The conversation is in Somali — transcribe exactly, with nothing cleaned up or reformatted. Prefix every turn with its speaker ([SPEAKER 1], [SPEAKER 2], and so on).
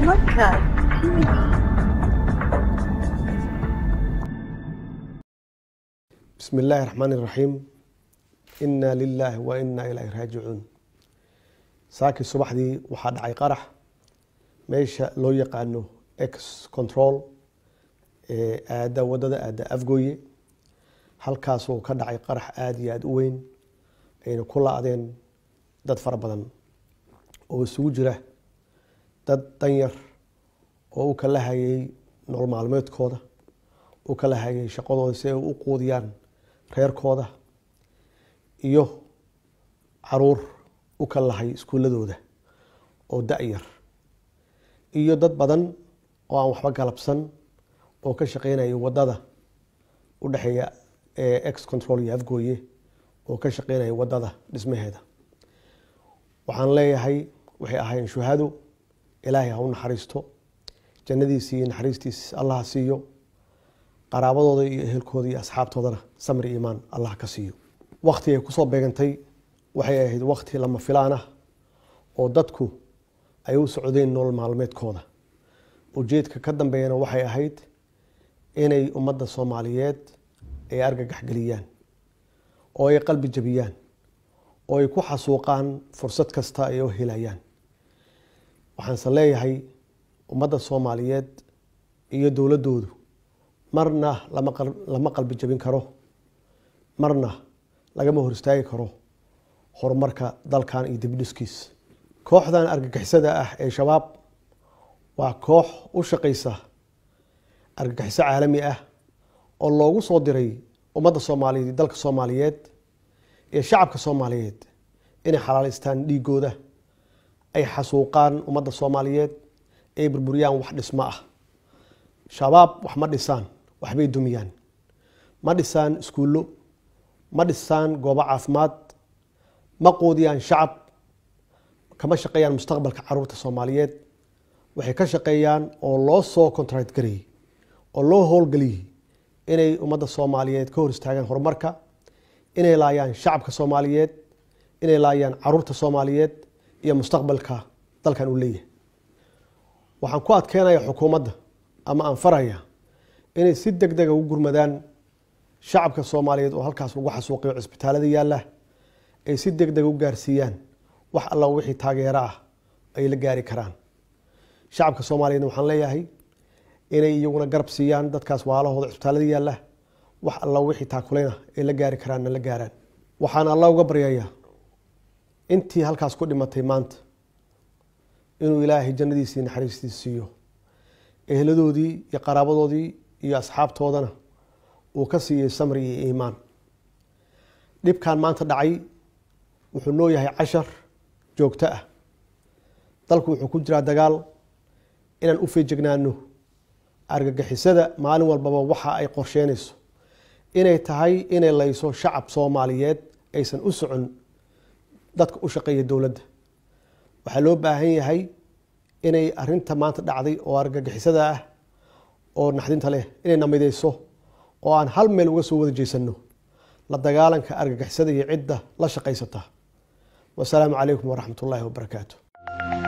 [SPEAKER 1] Podcast T V.
[SPEAKER 2] بسم الله الرحمن الرحيم. إنا لله وإنا إليه راجعون. ساكي الصباح دي وحد عي قرح ماشي لو يقعنه إكس كنترول آدا وددا آدا أفجوي halkaasoo ka dhacay qarax aad iyo aad u weyn ayna ku laadeen dad fara badan oo isugu jira dad danyar oo u kala hayay nolol maalmeedkooda u kala hayay shaqadooda si ay u quudiyaan reerkooda iyo caruur u kala hay iskuuladooda oo da'yar iyo dad badan oo aan waxba galabsan oo ka shaqeynaya wadada u dhaxeeya ex control iyo afgooye oo ka shaqeynaya wadada dhismaheeda. waxaan leeyahay waxay ahaayeen shuhado. ilaahay ha u naxariisto, jannadiisa iyo naxariistiisa allah siiyo, qaraabadooda iyo ehelkooda iyo asxaabtoodana samir iyo iimaan allah ka siiyo. waqtiga ay kusoo beegantay waxay ahayd waqti lama filaan ah oo dadku ay u socdeen nolol maalmeedkooda. ujeedka ka dambeeyana waxay ahayd inay ummadda Soomaaliyeed ay argagax galiyaan oo ay qalbi jabiyaan oo ay ku xasuuqaan fursad kasta ay u helayaan. waxaan leeyahay ummadda Soomaaliyeed iyo dowladoodu marna lama lama qalbi jabin karo, marna lagama hor istaagi karo horumarka dalkan iyo dib u dhiskiisa. kooxdan argagixisada ah ee shabaab waa koox u shaqeysa argagixiso caalami ah oo loogu soo diray ummadda Soomaaliyeed dalka Soomaaliyeed ee shacabka Soomaaliyeed inay xalaaleystaan dhiigooda, ay xasuuqaan ummadda Soomaaliyeed, ay burburiyaan wax dhismo ah. shabaab wax ma dhisaan, waxbay dumiyaan. ma dhisaan iskuulo, ma dhisaan goobo caafimaad, ma quudiyaan shacab, kama shaqeeyaan mustaqbalka caruurta Soomaaliyeed. waxay ka shaqeeyaan oo loo soo contract gareeyay oo loo howlgeliyay inay ummadda Soomaaliyeed ka hor istaagaan horumarka, inay laayaan shacabka Soomaaliyeed, inay laayaan caruurta Soomaaliyeed iyo mustaqbalka dalkan uu leeyahay. waxaan ku adkeenayaa xukuumadda ama aan farayaa inay si degdeg ah u gurmadaan shacabka Soomaaliyeed oo halkaas lagu xasuuqiyo cisbitaalada yaala, ay si degdeg u gaarsiiyaan wax alla wixii taageero ah ay la gaari karaan. shacabka Soomaaliyeed waxaan leeyahay inay iyaguna garab siiyaan dadkaas waalahooda cisbitaalada yaala, wax alla wixii taakuleena ay la gaari karaan la gaaraan. waxaan alla uga baryayaa intii halkaas ku dhimatay maanta inuu ilaahay jannadiisa iyo naxariistiisa siiyo, eheladoodii iyo qaraabadoodii iyo asxaabtoodana uu ka siiyay samir iyo iimaan. dhibkan maanta dhacay wuxuu noo yahay cashar joogto ah. dalku wuxuu ku jiraa dagaal. inaan u feejignaano argagixisada maalin walbaba waxa ay qorsheynayso inay tahay inay layso shacab Soomaaliyeed aysan u socon dadka u shaqeeya dowladda. waxaa loo baahan yahay inay arinta maanta dhacday oo argagixisada ah oo naxdinta leh inay namideyso oo aan hal meel uga soo wada jeesano la dagaalanka argagixisada iyo cidda la shaqeysata. wassalaamu calaykum waraxmatullaahi wabarakaatuh.